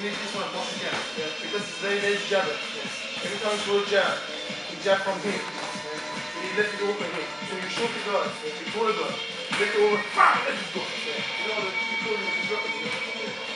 need this one once again. Yeah. Because it's very, very jabber. Yeah. Every time you throw a jab, you jab from here. Yeah. So you let it open here. So you shoot the guard, yeah. You pull the guard, let it over, let it go. Yeah. You know, you pull it, you drop it. Yeah.